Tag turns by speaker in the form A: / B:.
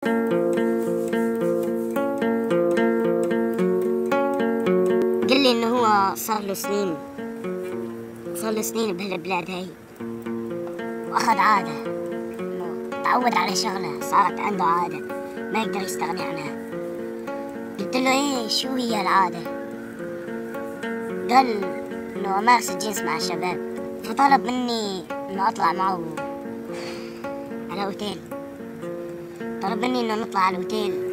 A: قال لي إنه هو صار له سنين بهالبلاد هاي، وأخذ عادة إنه تعود على شغلة صارت عنده عادة ما يقدر يستغني عنها. قلت له إيه شو هي العادة؟ قال إنه أمارس الجنس مع الشباب، فطلب مني إنه أطلع معه على أوتيل. طلب مني إنه نطلع على الأوتيل